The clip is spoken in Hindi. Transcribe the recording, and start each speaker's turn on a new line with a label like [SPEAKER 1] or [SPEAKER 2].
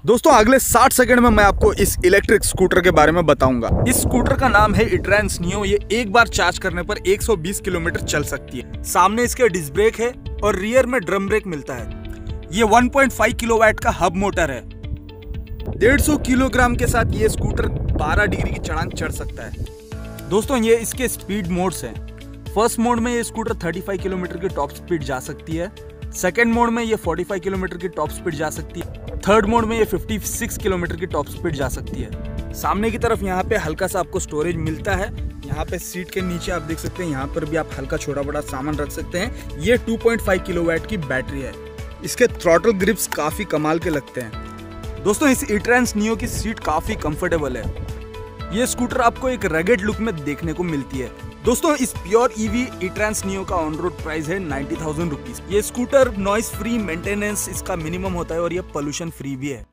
[SPEAKER 1] दोस्तों अगले 60 सेकंड में मैं आपको इस इलेक्ट्रिक स्कूटर के बारे में बताऊंगा। इस स्कूटर का नाम है इट्रांस नियो। ये एक बार चार्ज करने पर 120 किलोमीटर चल सकती है। सामने इसके डिस्क ब्रेक है और रियर में ड्रम ब्रेक मिलता है। ये 1.5 किलोवाट का हब मोटर है। 150 किलोग्राम के साथ ये स्कूटर 12 डिग्री की चढ़ान चढ़ सकता है। दोस्तों ये इसके स्पीड मोड्स हैं। फर्स्ट मोड में ये स्कूटर 35 किलोमीटर की टॉप स्पीड जा सकती है। सेकेंड मोड में ये 45 किलोमीटर की टॉप स्पीड जा सकती है। थर्ड मोड में ये 56 किलोमीटर की टॉप स्पीड जा सकती है। सामने की तरफ यहाँ पे हल्का सा आपको स्टोरेज मिलता है। यहाँ पे सीट के नीचे आप देख सकते हैं, यहाँ पर भी आप हल्का छोटा बड़ा सामान रख सकते हैं। ये 2.5 किलोवाट की बैटरी है। इसके थ्रॉटल ग्रिप्स काफी कमाल के लगते हैं। दोस्तों इस इट्रांस नियो की सीट काफी कंफर्टेबल है। ये स्कूटर आपको एक रगेड लुक में देखने को मिलती है। दोस्तों इस प्योर ईवी इट्रांस नियो का ऑन रोड प्राइस है 90,000 रुपीज। ये स्कूटर नॉइस फ्री, मेंटेनेंस इसका मिनिमम होता है और ये पोल्यूशन फ्री भी है।